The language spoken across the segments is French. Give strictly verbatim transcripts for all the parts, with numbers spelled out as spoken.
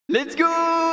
Let's go!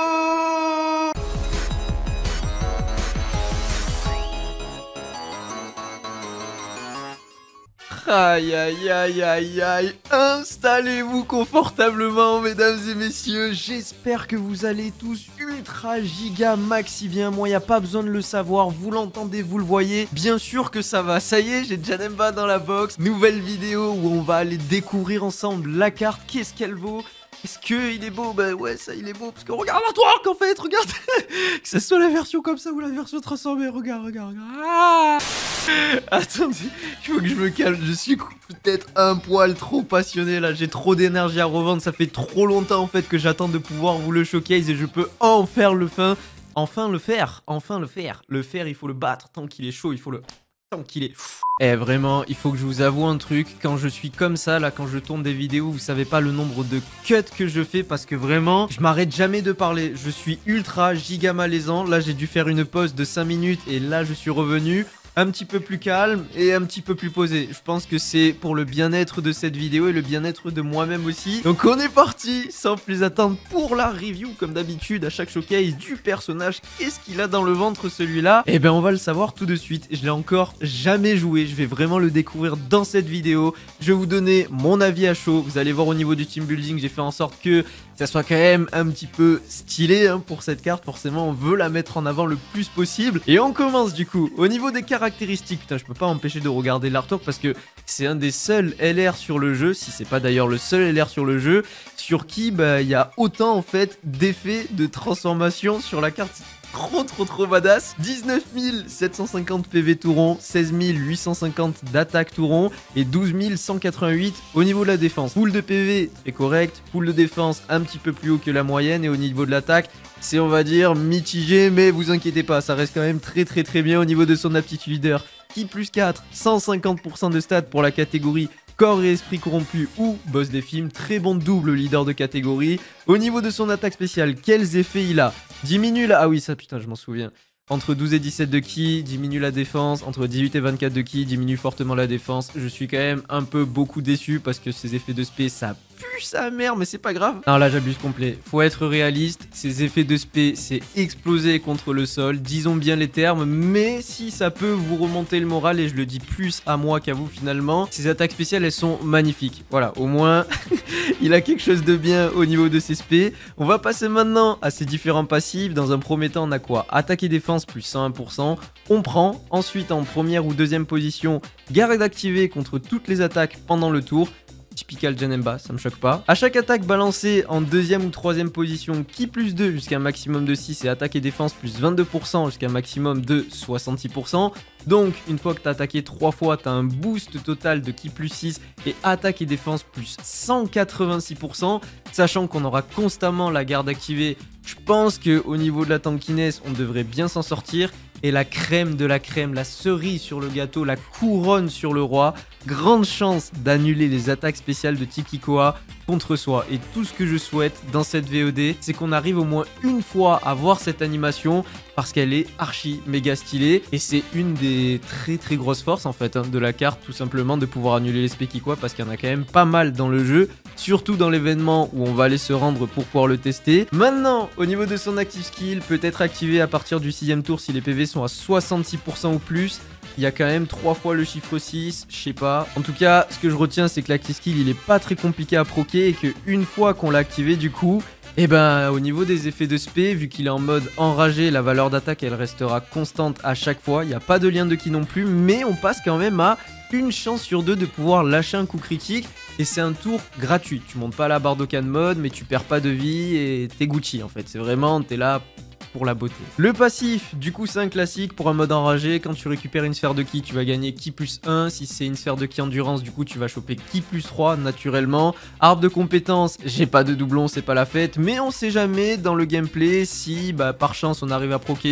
Aïe aïe aïe aïe aïe, installez-vous confortablement mesdames et messieurs, j'espère que vous allez tous ultra giga maxi bien, moi y a pas besoin de le savoir, vous l'entendez, vous le voyez, bien sûr que ça va, ça y est, j'ai Janemba dans la box, nouvelle vidéo où on va aller découvrir ensemble la carte, qu'est-ce qu'elle vaut. Est-ce qu'il est beau? Bah ouais, ça il est beau, parce que regarde la twerk en fait, regarde. Que ce soit la version comme ça ou la version transformée, regarde, regarde, regarde. Ah, attendez, il faut que je me calme, je suis peut-être un poil trop passionné là, j'ai trop d'énergie à revendre, ça fait trop longtemps en fait que j'attends de pouvoir vous le showcase et je peux en faire le fin. Enfin le faire, enfin le faire. Le faire, il faut le battre, tant qu'il est chaud, il faut le... Tant qu'il est... Eh vraiment, il faut que je vous avoue un truc, quand je suis comme ça, là, quand je tourne des vidéos, vous savez pas le nombre de cuts que je fais parce que vraiment, je m'arrête jamais de parler. Je suis ultra giga malaisant. Là, j'ai dû faire une pause de cinq minutes et là, je suis revenu un petit peu plus calme et un petit peu plus posé. Je pense que c'est pour le bien-être de cette vidéo et le bien-être de moi-même aussi. Donc on est parti, sans plus attendre, pour la review, comme d'habitude, à chaque showcase du personnage. Qu'est-ce qu'il a dans le ventre celui-là? Eh ben on va le savoir tout de suite. Je l'ai encore jamais joué, je vais vraiment le découvrir dans cette vidéo. Je vais vous donner mon avis à chaud. Vous allez voir au niveau du team building, j'ai fait en sorte que ça soit quand même un petit peu stylé hein, pour cette carte. Forcément, on veut la mettre en avant le plus possible. Et on commence du coup. Au niveau des caractéristiques, putain, je peux pas m'empêcher de regarder l'artwork parce que c'est un des seuls L R sur le jeu, si c'est pas d'ailleurs le seul L R sur le jeu, sur qui bah il y a autant en fait d'effets de transformation sur la carte. Trop trop trop badass. Dix-neuf mille sept cent cinquante P V tout rond, seize mille huit cent cinquante d'attaque tout rond et douze mille cent quatre-vingt-huit au niveau de la défense. Pool de P V est correct, pool de défense un petit peu plus haut que la moyenne et au niveau de l'attaque c'est on va dire mitigé, mais vous inquiétez pas, ça reste quand même très très très bien au niveau de son aptitude leader. Ki plus quatre, cent cinquante pour cent de stats pour la catégorie corps et esprit corrompu ou boss des films, très bon double leader de catégorie. Au niveau de son attaque spéciale, quels effets il a? Diminue la... Ah oui, ça putain, je m'en souviens. Entre douze et dix-sept de ki, diminue la défense. Entre dix-huit et vingt-quatre de ki, diminue fortement la défense. Je suis quand même un peu beaucoup déçu parce que ces effets de spé, ça pue sa mère, mais c'est pas grave. Non, là, j'abuse complet. Faut être réaliste. Ces effets de spé, c'est exploser contre le sol. Disons bien les termes, mais si ça peut vous remonter le moral, et je le dis plus à moi qu'à vous finalement, ces attaques spéciales, elles sont magnifiques. Voilà, au moins, il a quelque chose de bien au niveau de ses spé. On va passer maintenant à ses différents passifs. Dans un premier temps, on a quoi? Attaque et défense plus cent un pour cent. On prend. Ensuite, en première ou deuxième position, garde activée contre toutes les attaques pendant le tour. Typical Janemba, ça me choque pas. À chaque attaque balancée en deuxième ou troisième position, Ki plus deux jusqu'à un maximum de six et attaque et défense plus vingt-deux pour cent jusqu'à un maximum de soixante-six pour cent. Donc une fois que tu as attaqué trois fois, tu as un boost total de Ki plus six et attaque et défense plus cent quatre-vingt-six pour cent. Sachant qu'on aura constamment la garde activée, je pense qu'au niveau de la tankiness, on devrait bien s'en sortir. Et la crème de la crème, la cerise sur le gâteau, la couronne sur le roi, grande chance d'annuler les attaques spéciales de Tikikoa contre soi. Et tout ce que je souhaite dans cette V O D, c'est qu'on arrive au moins une fois à voir cette animation parce qu'elle est archi méga stylée. Et c'est une des très très grosses forces en fait hein, de la carte, tout simplement de pouvoir annuler les spé Kikoa parce qu'il y en a quand même pas mal dans le jeu. Surtout dans l'événement où on va aller se rendre pour pouvoir le tester. Maintenant, au niveau de son active skill, peut être activé à partir du sixième tour si les P V sont à soixante-six pour cent ou plus. Il y a quand même trois fois le chiffre six, je sais pas. En tout cas, ce que je retiens, c'est que l'active skill, il est pas très compliqué à proquer et qu'une fois qu'on l'a activé, du coup, et ben au niveau des effets de spé, vu qu'il est en mode enragé, la valeur d'attaque, elle restera constante à chaque fois. Il n'y a pas de lien de ki non plus, mais on passe quand même à une chance sur deux de pouvoir lâcher un coup critique. Et c'est un tour gratuit. Tu montes pas la barre d'aucun mode, mais tu perds pas de vie et t'es Gucci en fait. C'est vraiment, t'es là pour la beauté. Le passif, du coup c'est un classique pour un mode enragé. Quand tu récupères une sphère de ki, tu vas gagner ki plus un. Si c'est une sphère de ki endurance, du coup tu vas choper ki plus trois naturellement. Arbre de compétences, j'ai pas de doublon, c'est pas la fête. Mais on sait jamais dans le gameplay si bah, par chance on arrive à proquer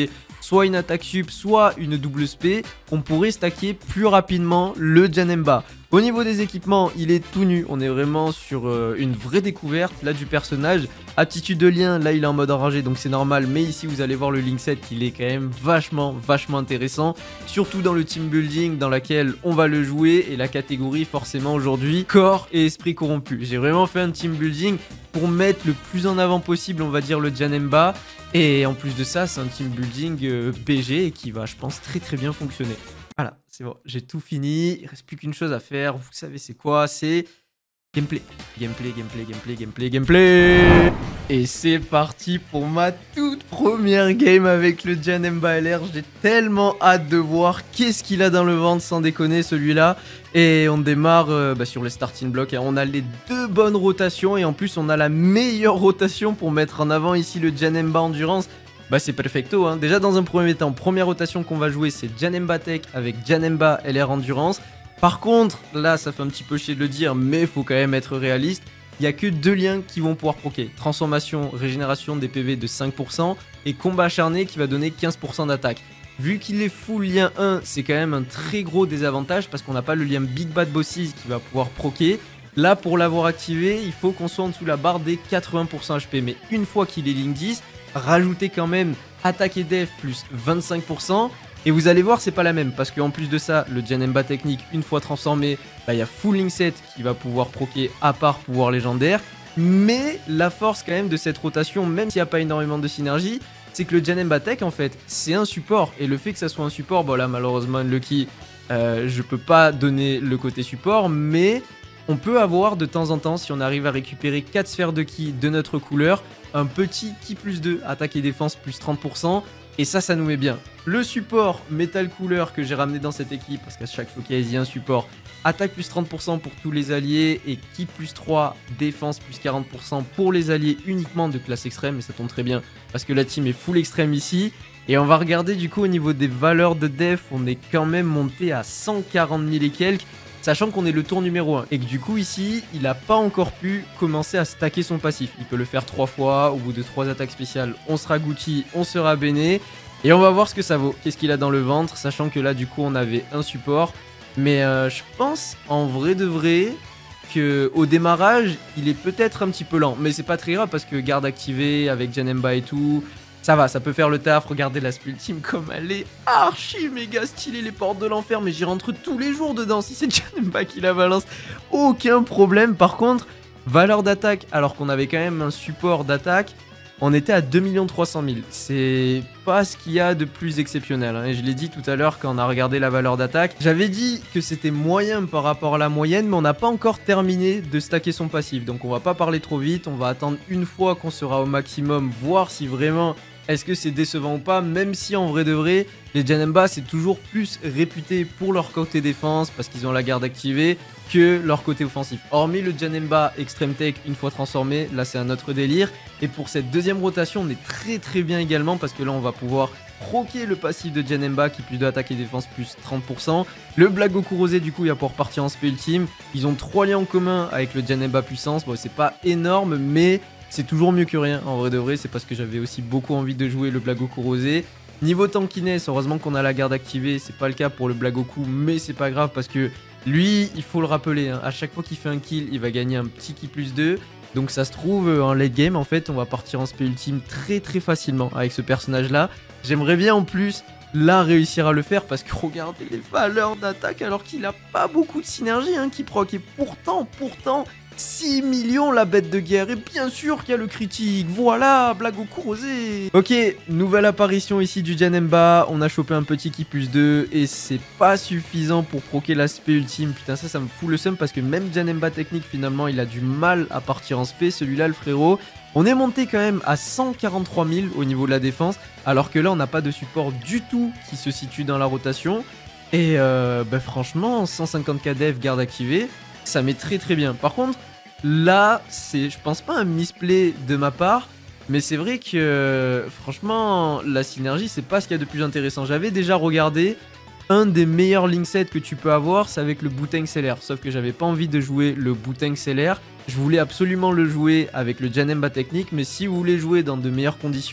soit une attaque sup, soit une double spé, on pourrait stacker plus rapidement le Janemba. Au niveau des équipements, il est tout nu, on est vraiment sur euh, une vraie découverte là du personnage. Aptitude de lien, là il est en mode enragé donc c'est normal, mais ici vous allez voir le link set, il est quand même vachement vachement intéressant, surtout dans le team building dans laquelle on va le jouer et la catégorie forcément aujourd'hui corps et esprit corrompu. J'ai vraiment fait un team building pour mettre le plus en avant possible, on va dire, le Janemba, et en plus de ça c'est un team building euh, P G qui va je pense très très bien fonctionner. Voilà, c'est bon, j'ai tout fini, il reste plus qu'une chose à faire, vous savez c'est quoi, c'est gameplay. Gameplay, gameplay, gameplay, gameplay, gameplay. Et c'est parti pour ma toute première game avec le Janemba L R. J'ai tellement hâte de voir qu'est-ce qu'il a dans le ventre, sans déconner celui-là. Et on démarre euh, bah, sur les starting blocks. Et on a les deux bonnes rotations et en plus on a la meilleure rotation pour mettre en avant ici le Janemba Endurance. Bah c'est perfecto, hein. Déjà dans un premier temps, première rotation qu'on va jouer c'est Janemba Tech avec Janemba L R Endurance. Par contre, là ça fait un petit peu chier de le dire, mais il faut quand même être réaliste. Il n'y a que deux liens qui vont pouvoir proquer. Transformation, régénération des P V de cinq pour cent et combat acharné qui va donner quinze pour cent d'attaque. Vu qu'il est full lien un, c'est quand même un très gros désavantage parce qu'on n'a pas le lien Big Bad Bosses qui va pouvoir proquer. Là pour l'avoir activé, il faut qu'on soit en dessous la barre des quatre-vingts pour cent H P. Mais une fois qu'il est ligne dix, rajoutez quand même attaque et def plus vingt-cinq pour cent. Et vous allez voir, c'est pas la même, parce qu'en plus de ça, le Janemba technique, une fois transformé, bah, il y a full link set qui va pouvoir proquer à part pouvoir légendaire. Mais la force quand même de cette rotation, même s'il n'y a pas énormément de synergie, c'est que le Janemba Tech, en fait, c'est un support. Et le fait que ça soit un support, bon là, malheureusement, Unlucky, euh, je peux pas donner le côté support, mais on peut avoir de temps en temps, si on arrive à récupérer quatre sphères de ki de notre couleur, un petit ki plus deux, attaque et défense plus trente pour cent. Et ça, ça nous met bien. Le support Metal Cooler que j'ai ramené dans cette équipe, parce qu'à chaque showcase, il y a un support. Attaque plus trente pour cent pour tous les alliés et ki plus trois, défense plus quarante pour cent pour les alliés uniquement de classe extrême. Et ça tombe très bien parce que la team est full extrême ici. Et on va regarder du coup au niveau des valeurs de def, on est quand même monté à cent quarante mille et quelques. Sachant qu'on est le tour numéro un et que du coup ici, il n'a pas encore pu commencer à stacker son passif. Il peut le faire trois fois, au bout de trois attaques spéciales, on sera Gucci, on sera Béné. Et on va voir ce que ça vaut, qu'est-ce qu'il a dans le ventre, sachant que là du coup on avait un support. Mais euh, je pense en vrai de vrai qu'au démarrage, il est peut-être un petit peu lent. Mais c'est pas très grave parce que garde activée avec Janemba et tout... Ça va, ça peut faire le taf, regardez la ultime comme elle est archi méga stylée, les portes de l'enfer, mais j'y rentre tous les jours dedans, si c'est Janemba qui la balance, aucun problème. Par contre, valeur d'attaque, alors qu'on avait quand même un support d'attaque, on était à deux millions trois cent mille, c'est pas ce qu'il y a de plus exceptionnel, hein. Et je l'ai dit tout à l'heure quand on a regardé la valeur d'attaque, j'avais dit que c'était moyen par rapport à la moyenne, mais on n'a pas encore terminé de stacker son passif, donc on va pas parler trop vite, on va attendre une fois qu'on sera au maximum, voir si vraiment... Est-ce que c'est décevant ou pas, même si en vrai de vrai, les Janemba c'est toujours plus réputé pour leur côté défense parce qu'ils ont la garde activée que leur côté offensif. Hormis le Janemba Extreme Tech une fois transformé, là c'est un autre délire. Et pour cette deuxième rotation, on est très très bien également parce que là on va pouvoir proquer le passif de Janemba qui plus de attaque et défense plus trente pour cent. Le Black Goku Rosé du coup il va pouvoir partir en spé ultime. Ils ont trois liens en commun avec le Janemba puissance, bon c'est pas énorme mais... c'est toujours mieux que rien, en vrai de vrai, c'est parce que j'avais aussi beaucoup envie de jouer le Black Goku Rosé. Niveau tankiness, heureusement qu'on a la garde activée, c'est pas le cas pour le Black Goku, mais c'est pas grave parce que lui, il faut le rappeler, hein, à chaque fois qu'il fait un kill, il va gagner un petit ki plus deux. Donc ça se trouve, en late game, en fait, on va partir en spé ultime très très facilement avec ce personnage-là. J'aimerais bien en plus, là, réussir à le faire parce que regardez les valeurs d'attaque alors qu'il a pas beaucoup de synergie hein, qui proc. Et pourtant, pourtant... six millions la bête de guerre et bien sûr qu'il y a le critique, voilà, Black Goku Rosé. Ok, nouvelle apparition ici du Janemba, on a chopé un petit ki plus deux et c'est pas suffisant pour proquer l'aspect ultime, putain ça ça me fout le seum parce que même Janemba technique finalement il a du mal à partir en spé, celui-là le frérot. On est monté quand même à cent quarante-trois mille au niveau de la défense alors que là on n'a pas de support du tout qui se situe dans la rotation et euh, bah franchement cent cinquante K def garde activée, ça met très très bien. Par contre, là, c'est, je pense pas un misplay de ma part, mais c'est vrai que, franchement, la synergie, c'est pas ce qu'il y a de plus intéressant. J'avais déjà regardé, un des meilleurs link sets que tu peux avoir, c'est avec le Bouteng Celer. Sauf que j'avais pas envie de jouer le Bouteng Celer. Je voulais absolument le jouer avec le Janemba technique, mais si vous voulez jouer dans de meilleures conditions,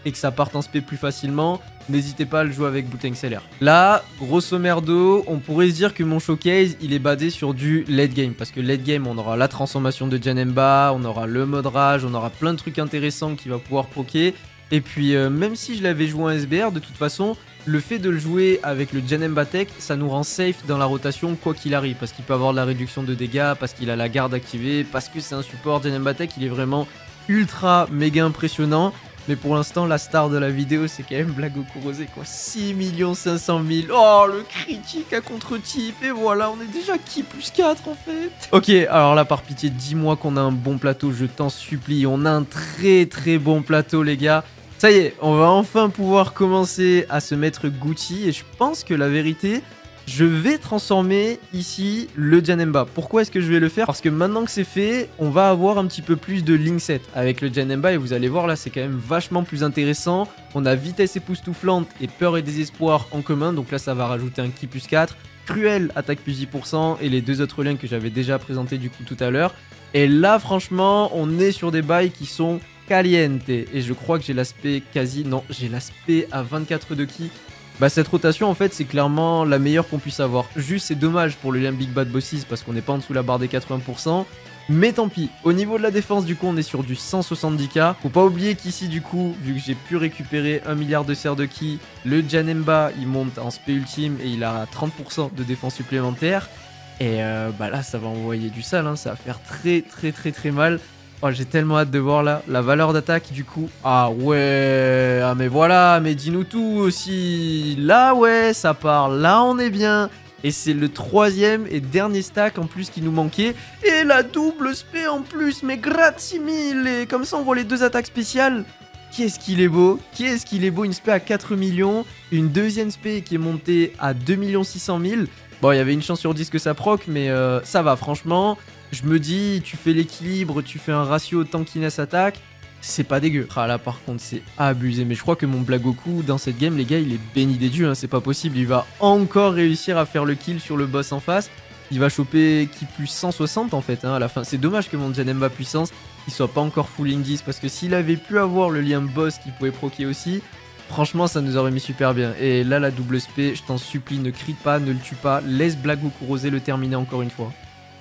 et que ça parte en spé plus facilement, n'hésitez pas à le jouer avec Bouteng Seller. Là, grosso merdo, on pourrait se dire que mon showcase, il est basé sur du late game. Parce que late game, on aura la transformation de Janemba, on aura le mode rage, on aura plein de trucs intéressants qu'il va pouvoir proquer. Et puis, euh, même si je l'avais joué en S B R, de toute façon, le fait de le jouer avec le Janemba Tech, ça nous rend safe dans la rotation quoi qu'il arrive. Parce qu'il peut avoir de la réduction de dégâts, parce qu'il a la garde activée, parce que c'est un support Janemba Tech, il est vraiment ultra méga impressionnant. Mais pour l'instant, la star de la vidéo, c'est quand même Blackoku Rosé, quoi. six millions cinq cent mille. Oh, le critique à contre-type. Et voilà, on est déjà qui plus quatre, en fait. Ok, alors là, par pitié, dis-moi qu'on a un bon plateau, je t'en supplie. On a un très, très bon plateau, les gars. Ça y est, on va enfin pouvoir commencer à se mettre Gucci. Et je pense que la vérité... je vais transformer ici le Janemba. Pourquoi est-ce que je vais le faire? Parce que maintenant que c'est fait, on va avoir un petit peu plus de link set avec le Janemba et vous allez voir là, c'est quand même vachement plus intéressant. On a vitesse époustouflante et peur et désespoir en commun, donc là ça va rajouter un ki plus quatre. Cruel, attaque plus dix pour cent et les deux autres liens que j'avais déjà présentés du coup tout à l'heure. Et là franchement, on est sur des bails qui sont caliente. Et je crois que j'ai l'aspect quasi... non, j'ai l'aspect à vingt-quatre de ki. Bah cette rotation en fait c'est clairement la meilleure qu'on puisse avoir. Juste c'est dommage pour le lien Big Bad Bosses parce qu'on n'est pas en dessous la barre des quatre-vingts pour cent. Mais tant pis. Au niveau de la défense du coup on est sur du cent soixante-dix K. Faut pas oublier qu'ici du coup vu que j'ai pu récupérer un milliard de serres de ki, le Janemba il monte en spé ultime et il a trente pour cent de défense supplémentaire. Et euh, bah là ça va envoyer du sale, hein. Ça va faire très très très très mal. Oh, j'ai tellement hâte de voir là la valeur d'attaque du coup. Ah ouais, ah mais voilà, mais dis-nous tout aussi. Là ouais, ça part, là on est bien. Et c'est le troisième et dernier stack en plus qui nous manquait. Et la double spé en plus, mais grazie mille. Et comme ça on voit les deux attaques spéciales. Qu'est-ce qu'il est beau, qu'est-ce qu'il est beau, une spé à quatre millions. Une deuxième spé qui est montée à deux millions six cent mille. Bon, il y avait une chance sur dix que ça proc, mais euh, ça va franchement. Je me dis, tu fais l'équilibre, tu fais un ratio tankiness attaque, c'est pas dégueu. Ah là par contre c'est abusé, mais je crois que mon Blackoku dans cette game les gars il est béni des dieux, hein, c'est pas possible. Il va encore réussir à faire le kill sur le boss en face. Il va choper qui plus cent soixante en fait hein, à la fin. C'est dommage que mon Janemba puissance il soit pas encore full dix parce que s'il avait pu avoir le lien boss qui pouvait proquer aussi, franchement ça nous aurait mis super bien. Et là la double spé, je t'en supplie, ne crie pas, ne le tue pas, laisse Blackoku Rosé le terminer encore une fois.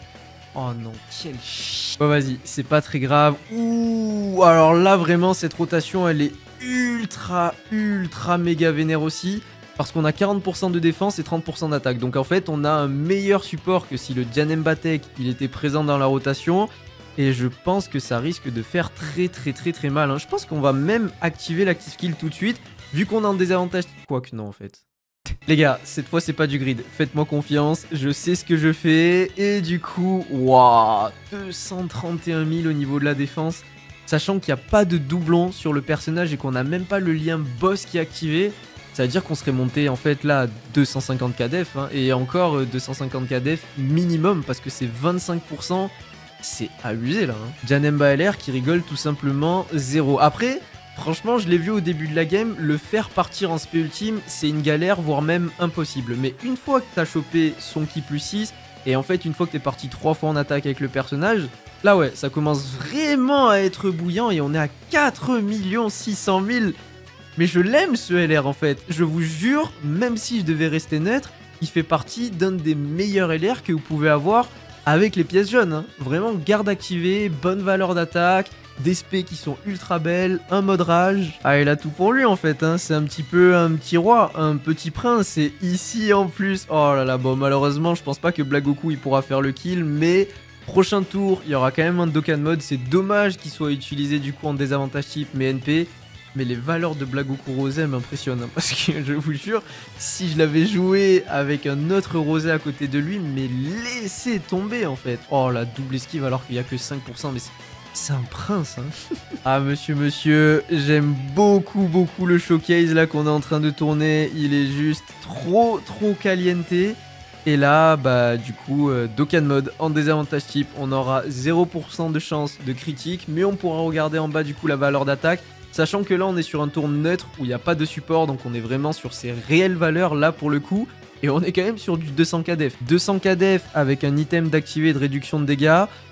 Oh non, quel chi... Bon vas-y, c'est pas très grave. Ouh, alors là vraiment cette rotation elle est ultra ultra méga vénère aussi. Parce qu'on a quarante pour cent de défense et trente pour cent d'attaque. Donc en fait on a un meilleur support que si le Janemba Tech il était présent dans la rotation. Et je pense que ça risque de faire très très très très mal hein. Je pense qu'on va même activer l'active kill tout de suite. Vu qu'on a un désavantage... Quoique non en fait. Les gars, cette fois c'est pas du grid, faites-moi confiance, je sais ce que je fais. Et du coup, waouh, deux cent trente et un mille au niveau de la défense. Sachant qu'il n'y a pas de doublon sur le personnage et qu'on n'a même pas le lien boss qui est activé. Ça veut dire qu'on serait monté en fait là à deux cent cinquante K def hein, et encore deux cent cinquante K def minimum parce que c'est vingt-cinq pour cent. C'est abusé là hein. Janemba L R qui rigole tout simplement zéro. Après... franchement, je l'ai vu au début de la game, le faire partir en spé ultime, c'est une galère, voire même impossible. Mais une fois que t'as chopé son ki plus six, et en fait, une fois que t'es parti trois fois en attaque avec le personnage, là ouais, ça commence vraiment à être bouillant et on est à quatre millions six cent mille. Mais je l'aime ce L R en fait, je vous jure, même si je devais rester neutre, il fait partie d'un des meilleurs L R que vous pouvez avoir avec les pièces jaunes. Hein. Vraiment, garde activée, bonne valeur d'attaque, des spés qui sont ultra belles, un mode rage. Ah, il a tout pour lui en fait, hein. C'est un petit peu un petit roi, un petit prince. Et ici en plus, oh là là, bon malheureusement je pense pas que Blackoku il pourra faire le kill, mais prochain tour il y aura quand même un Dokkan mode. C'est dommage qu'il soit utilisé du coup en désavantage type mais N P. Mais les valeurs de Blackoku Rosé m'impressionnent, hein, parce que je vous jure, si je l'avais joué avec un autre Rosé à côté de lui, mais laissez tomber en fait. Oh la double esquive alors qu'il n'y a que cinq pour cent, mais c'est... c'est un prince, hein. Ah, monsieur, monsieur, j'aime beaucoup, beaucoup le showcase là qu'on est en train de tourner. Il est juste trop, trop caliente. Et là, bah, du coup, euh, Dokkan mode en désavantage type, on aura zéro pour cent de chance de critique, mais on pourra regarder en bas, du coup, la valeur d'attaque. Sachant que là, on est sur un tour neutre où il n'y a pas de support, donc on est vraiment sur ces réelles valeurs là pour le coup. Et on est quand même sur du deux cents K def. deux cents K def avec un item d'activer de réduction de dégâts.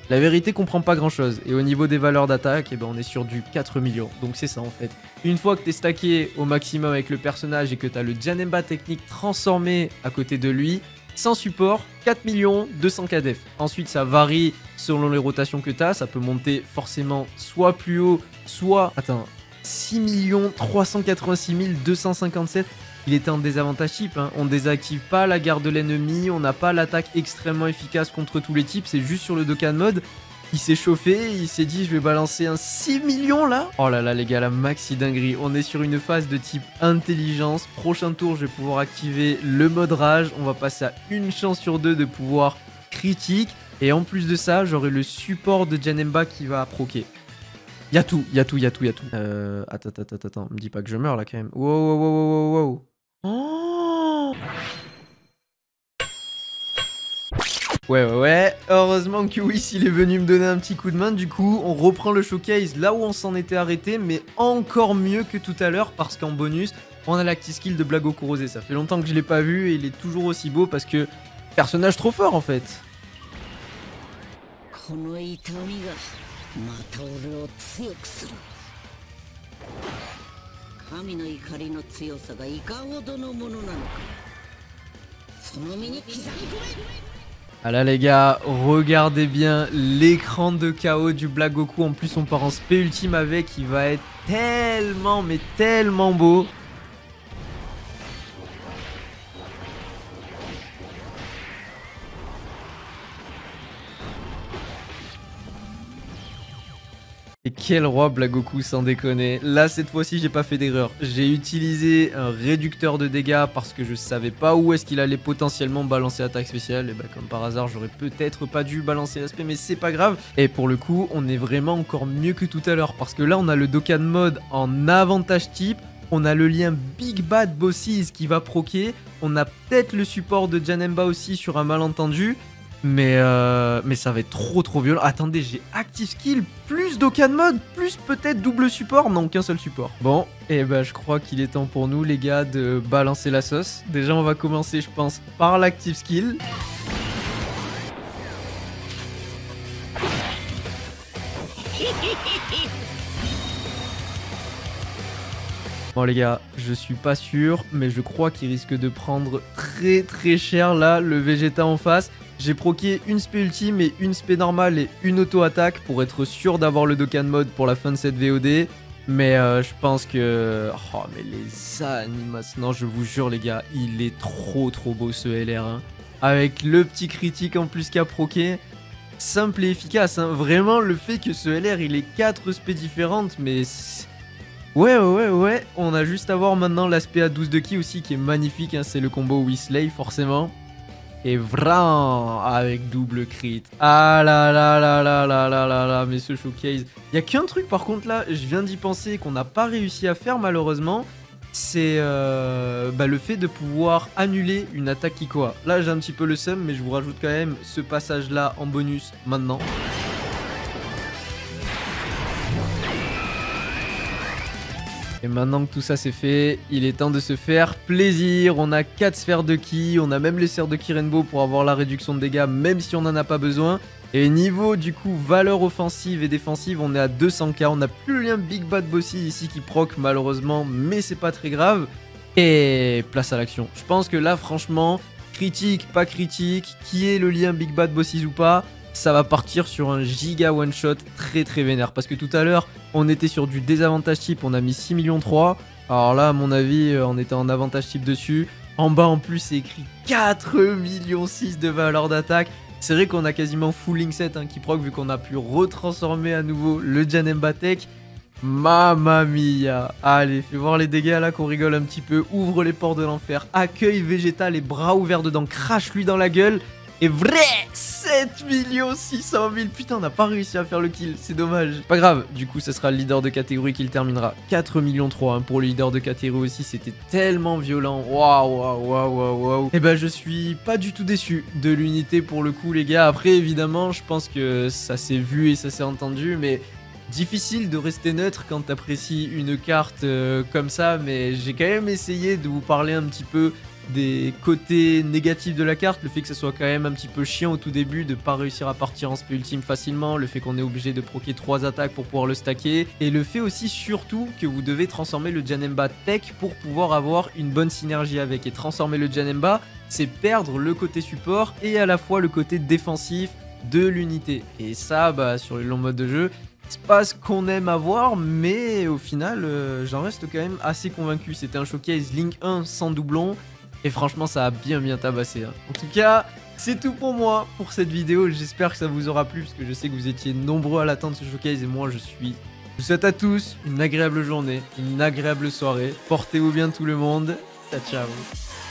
La vérité comprend pas grand chose. Et au niveau des valeurs d'attaque, eh ben, on est sur du quatre millions. Donc c'est ça en fait. Une fois que tu es stacké au maximum avec le personnage et que tu as le Janemba technique transformé à côté de lui, sans support, quatre millions deux cents K d'F. Ensuite, ça varie selon les rotations que tu as. Ça peut monter forcément soit plus haut, soit... Attends, six millions trois cent quatre-vingt-six mille deux cent cinquante-sept. Il était en désavantage type. Hein. On désactive pas la garde de l'ennemi. On n'a pas l'attaque extrêmement efficace contre tous les types. C'est juste sur le Dokkan Mode. Il s'est chauffé, il s'est dit je vais balancer un six millions là. Oh là là les gars, la maxi dinguerie. On est sur une phase de type intelligence. Prochain tour, je vais pouvoir activer le mode rage. On va passer à une chance sur deux de pouvoir critique. Et en plus de ça, j'aurai le support de Janemba qui va proquer. Y'a tout, y'a tout, y'a tout, y'a tout. Euh, attends, attends, attends, attends. Me dis pas que je meurs là quand même. Wow, wow, wow, wow, wow. Oh! Ouais, ouais, ouais. Heureusement que Whis, il est venu me donner un petit coup de main. Du coup, on reprend le showcase là où on s'en était arrêté, mais encore mieux que tout à l'heure parce qu'en bonus, on a l'active skill de Blago Kurose. Ça fait longtemps que je l'ai pas vu et il est toujours aussi beau parce que personnage trop fort en fait. Ah là les gars, regardez bien l'écran de K O du Black Goku. En plus on part en spé ultime avec, il va être tellement mais tellement beau. Et quel roi Black Goku, sans déconner. Là cette fois-ci j'ai pas fait d'erreur. J'ai utilisé un réducteur de dégâts parce que je savais pas où est-ce qu'il allait potentiellement balancer attaque spéciale. Et bah comme par hasard j'aurais peut-être pas dû balancer l'aspect, mais c'est pas grave. Et pour le coup on est vraiment encore mieux que tout à l'heure parce que là on a le Dokkan Mode en avantage type. On a le lien Big Bad Bosses qui va proquer. On a peut-être le support de Janemba aussi sur un malentendu. Mais, euh, mais ça va être trop trop violent. Attendez, j'ai active skill plus Dokkan Mode plus peut-être double support. Non, qu'un seul support. Bon, et ben je crois qu'il est temps pour nous les gars de balancer la sauce. Déjà on va commencer je pense par l'active skill. Bon les gars, je suis pas sûr, mais je crois qu'il risque de prendre très très cher là, le Vegeta en face. J'ai proqué une spé ultime et une spé normale et une auto-attaque pour être sûr d'avoir le Dokkan Mode pour la fin de cette V O D. Mais euh, je pense que... Oh mais les animations... Non je vous jure les gars, il est trop trop beau ce L R. Hein. Avec le petit critique en plus qu'a proqué. Simple et efficace. Hein. Vraiment le fait que ce L R il ait quatre spés différentes, mais... Ouais, ouais, ouais, ouais. On a juste à voir maintenant l'aspect à douze de ki aussi qui est magnifique. Hein. C'est le combo Whisley forcément. Et vraiment avec double crit. Ah là là là là là là là là. Mais ce showcase. Il y a qu'un truc par contre là, je viens d'y penser qu'on n'a pas réussi à faire malheureusement. C'est euh, bah, le fait de pouvoir annuler une attaque Kikoa. Là j'ai un petit peu le seum, mais je vous rajoute quand même ce passage là en bonus maintenant. Et maintenant que tout ça c'est fait, il est temps de se faire plaisir. On a quatre sphères de ki, on a même les sphères de ki Rainbow pour avoir la réduction de dégâts même si on n'en a pas besoin. Et niveau du coup valeur offensive et défensive, on est à deux cents K. On n'a plus le lien Big Bad Bosses ici qui proc malheureusement, mais c'est pas très grave. Et place à l'action. Je pense que là franchement, critique, pas critique, qui est le lien Big Bad Bosses ou pas, ça va partir sur un giga one shot très très vénère. Parce que tout à l'heure, on était sur du désavantage type, on a mis six millions trois. Alors là, à mon avis, on était en avantage type dessus. En bas, en plus, c'est écrit quatre millions six de valeur d'attaque. C'est vrai qu'on a quasiment full link set hein, qui proc vu qu'on a pu retransformer à nouveau le Janemba Tech. Mamma mia. Allez, fais voir les dégâts là qu'on rigole un petit peu. Ouvre les portes de l'enfer. Accueille Vegeta, les bras ouverts dedans. Crache-lui dans la gueule. Et vrai sept millions six cent mille. Putain, on n'a pas réussi à faire le kill. C'est dommage. Pas grave. Du coup, ce sera le leader de catégorie qui le terminera. quatre millions trois hein, pour le leader de catégorie aussi. C'était tellement violent. Waouh, waouh, waouh, waouh, waouh. Et ben, je suis pas du tout déçu de l'unité pour le coup, les gars. Après, évidemment, je pense que ça s'est vu et ça s'est entendu. Mais difficile de rester neutre quand t'apprécies une carte euh, comme ça. Mais j'ai quand même essayé de vous parler un petit peu des côtés négatifs de la carte, le fait que ça soit quand même un petit peu chiant au tout début de pas réussir à partir en spé ultime facilement, le fait qu'on est obligé de proquer trois attaques pour pouvoir le stacker, et le fait aussi surtout que vous devez transformer le Janemba tech pour pouvoir avoir une bonne synergie avec, et transformer le Janemba, c'est perdre le côté support et à la fois le côté défensif de l'unité, et ça bah sur les longs modes de jeu, c'est pas ce qu'on aime avoir, mais au final euh, j'en reste quand même assez convaincu. C'était un showcase Link un sans doublon, et franchement ça a bien bien tabassé hein. En tout cas c'est tout pour moi pour cette vidéo, j'espère que ça vous aura plu parce que je sais que vous étiez nombreux à l'attendre ce showcase, et moi je suis. Je vous souhaite à tous une agréable journée, une agréable soirée, portez-vous bien tout le monde, ciao ciao.